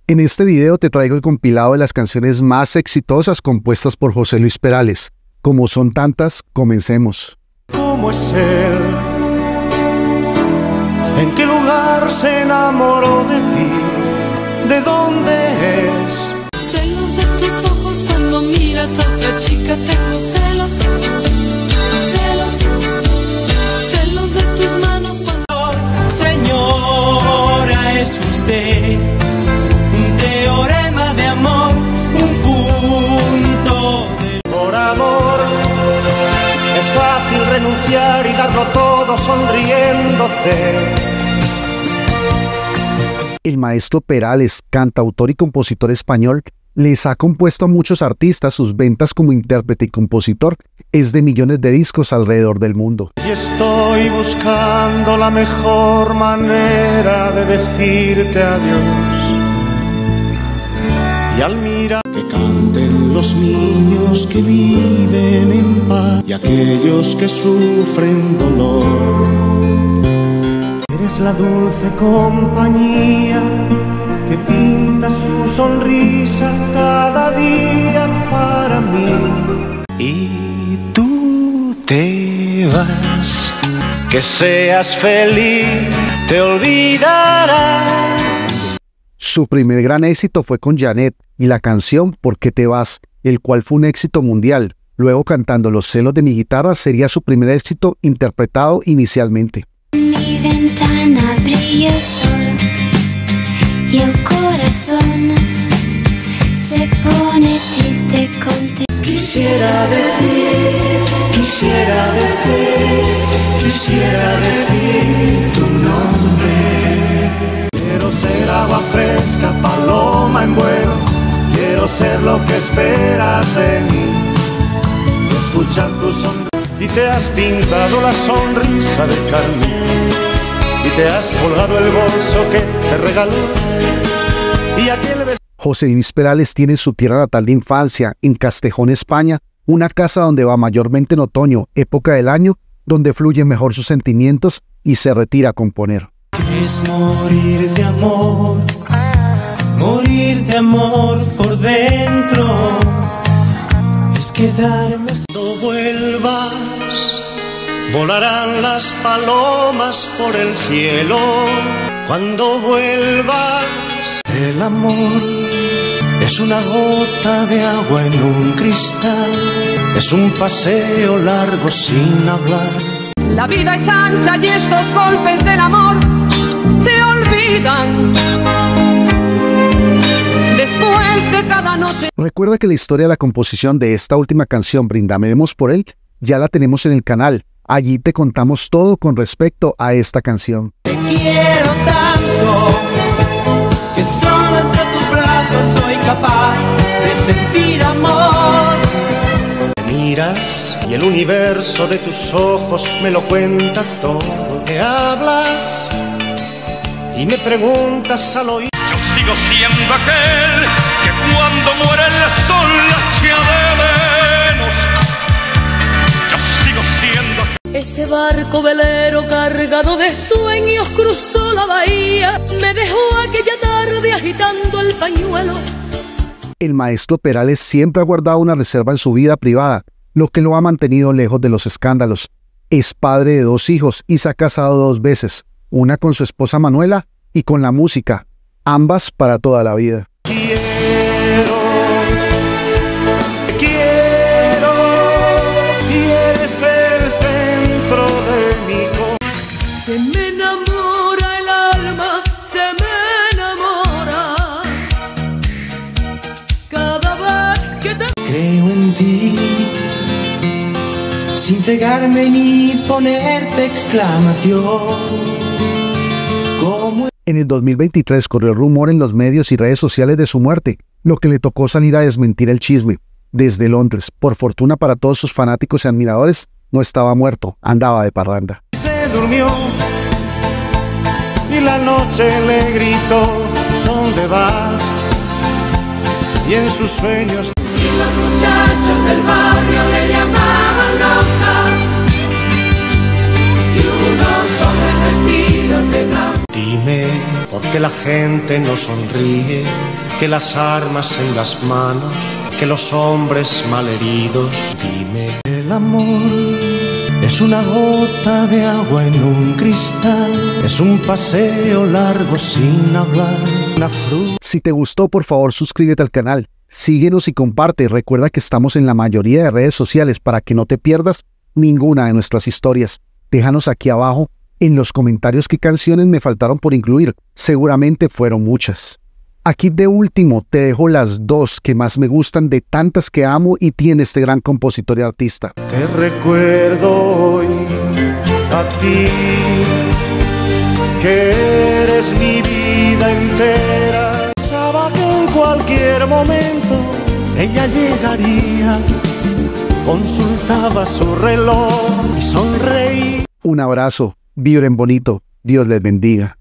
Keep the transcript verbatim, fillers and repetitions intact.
En este video te traigo el compilado de las canciones más exitosas compuestas por José Luis Perales. Como son tantas, comencemos. ¿Cómo es él? ¿En qué lugar se enamoró de ti? ¿De dónde es? Celos de tus ojos cuando miras a otra chica, tengo celos, celos, celos de tus manos cuando... Señora, es usted un teorema de amor, un punto de... Por amor es fácil renunciar y darlo todo sonriéndote. El maestro Perales, cantautor y compositor español, les ha compuesto a muchos artistas. Sus ventas como intérprete y compositor es de millones de discos alrededor del mundo. Y estoy buscando la mejor manera de decirte adiós. Y al mirar que canten los niños que viven en paz y aquellos que sufren dolor. Eres la dulce compañía que pinta su sonrisa cada día para mí. Y tú te vas, que seas feliz, te olvidarás. Su primer gran éxito fue con Janet y la canción ¿Por qué te vas?, el cual fue un éxito mundial. Luego, cantando Los celos de mi guitarra, sería su primer éxito interpretado inicialmente. Mi ventana brilla el sol y el corazón se pone triste contigo. Quisiera decir, quisiera decir, quisiera decir tu nombre. Quiero ser agua fresca, paloma en vuelo. Quiero ser lo que esperas de mí. Escuchar tu sonrisa. Y te has pintado la sonrisa de carne. Y te has colgado el bolso que te regaló. Y aquel beso. José Luis Perales tiene su tierra natal de infancia, en Castejón, España, una casa donde va mayormente en otoño, época del año, donde fluyen mejor sus sentimientos, y se retira a componer. Es morir de amor, morir de amor por dentro. Es quedarme. Cuando vuelvas, volarán las palomas por el cielo. Cuando vuelvas, el amor es una gota de agua en un cristal. Es un paseo largo sin hablar. La vida es ancha y estos golpes del amor se olvidan después de cada noche. Recuerda que la historia de la composición de esta última canción, Brindaremos por él, ya la tenemos en el canal. Allí te contamos todo con respecto a esta canción. Te quiero tanto que solo entre tus brazos soy capaz de sentir amor. Me miras y el universo de tus ojos me lo cuenta todo. Te hablas y me preguntas al oído. Yo sigo siendo aquel que cuando muere el sol la echa de menos. Yo sigo siendo aquel. Ese barco velero cargado de sueños cruzó la bahía, me dejó aquella tarde agitando el pañuelo. El maestro Perales siempre ha guardado una reserva en su vida privada, lo que lo ha mantenido lejos de los escándalos. Es padre de dos hijos y se ha casado dos veces, una con su esposa Manuela y con la música, ambas para toda la vida. Quiero, quiero, y eres el centro de mi corazón. Se me enamora el alma, se me enamora cada vez que te... Creo en ti, sin cegarme ni ponerte exclamación. Como... En el dos mil veintitrés corrió el rumor en los medios y redes sociales de su muerte, lo que le tocó salir a desmentir el chisme. Desde Londres, por fortuna para todos sus fanáticos y admiradores, no estaba muerto, andaba de parranda. Se durmió y la noche le gritó, ¿dónde vas? Y en sus sueños... Y los muchachos del barrio le llamaban loca, y unos hombres vestidos de blanco. Dime Dime por qué la gente no sonríe, que las armas en las manos, que los hombres malheridos. Dime, el amor es una gota de agua en un cristal, es un paseo largo sin hablar, una fruta. Si te gustó, por favor suscríbete al canal, síguenos y comparte. Recuerda que estamos en la mayoría de redes sociales para que no te pierdas ninguna de nuestras historias. Déjanos aquí abajo en los comentarios qué canciones me faltaron por incluir. Seguramente fueron muchas. Aquí de último te dejo las dos que más me gustan de tantas que amo y tiene este gran compositor y artista. Te recuerdo hoy a ti, que eres mi vida entera. Pensaba que en cualquier momento ella llegaría, consultaba su reloj y sonreí. Un abrazo, vibren bonito, Dios les bendiga.